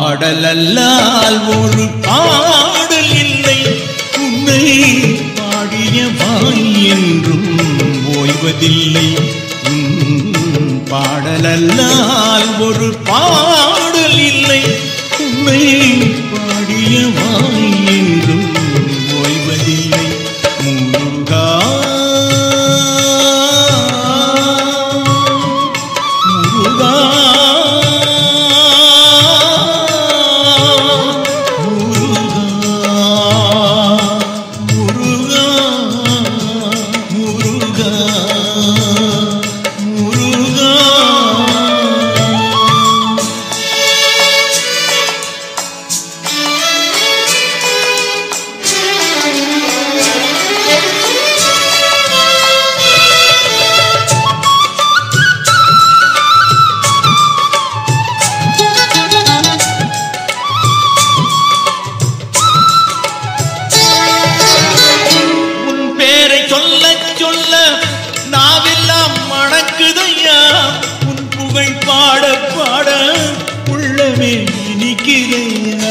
பாடலல்லால் ஒரு பாடல் இல்லை, உன்னை பாடிய வாய் என்றும் ஓய்வதில்லை. பாடலல்லால் ஒரு பாடல் இல்லை, உன்னை பாடிய வாய் என்றும் ஓய்வதில்லை. முருகா முருகா பாட பாட உள்ளமே இனிக்குதையா.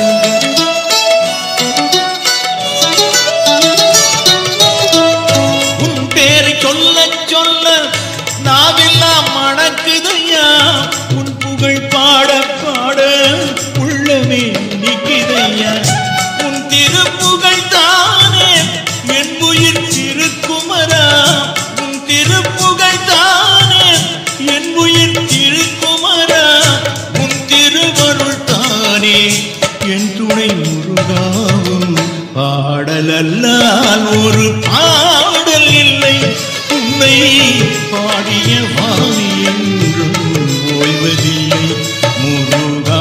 உன் பேரை சொல்ல சொல்ல நாவெல்லாம் மணக்குதையா, உன் புகழ் பாட பாட உள்ளமே இனிக்குதையா. உன் திருப்புகழ் தானே என் உயிர் திருக்குமரா, உன் திருப்புகழ் தானே என் உயிர் திருக்குமரா, உன் திருவருள் தானே என் துணை முருகாவும். பாடலல்லால் ஒரு பாடல் இல்லை, உன்னை பாடிய வாய் என்றும் ஓய்வதில்லை. முருகா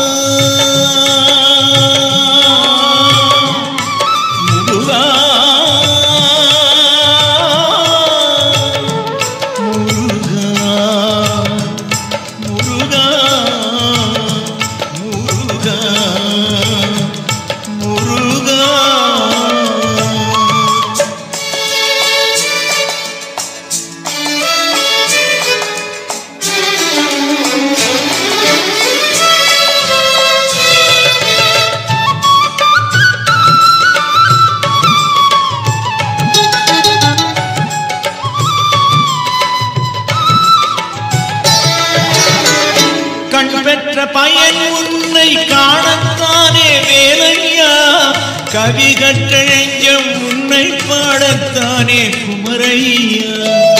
முருகா கண் பெற்ற பயன் உன்னை காணத்தானே வேலையா, கவி கற்ற நெஞ்சம் உன்னை பாடத்தானே குமரையா.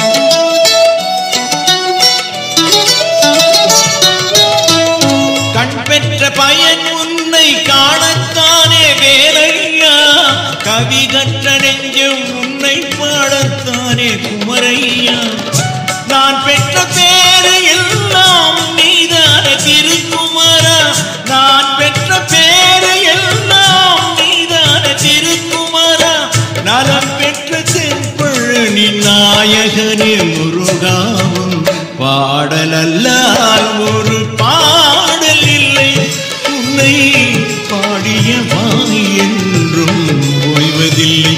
கண் பெற்ற பயன் உன்னை காணத்தானே வேலையா, கவி கற்ற நெஞ்சம் உன்னை பாடத்தானே குமரையா. நான் பெற்ற பேரு எல்லாம் நீதான திருக்குமரா, நான் பெற்ற பேரு எல்லாம் நீதான திருக்குமரா. நலம் பெற்ற செம்பழனி நாயகனே முருகாவும். பாடலல்லால் ஒரு பாடல் இல்லை, உன்னை பாடிய வாய் என்றும் ஓய்வதில்லை.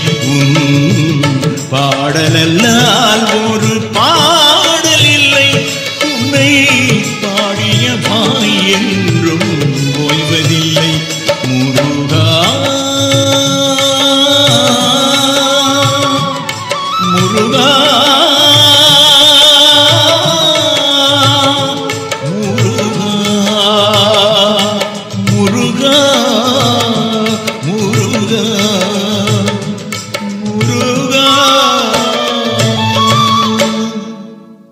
பாடலல்லால் ஒரு பாடல் இல்லை, உன்னை பாடிய வாய்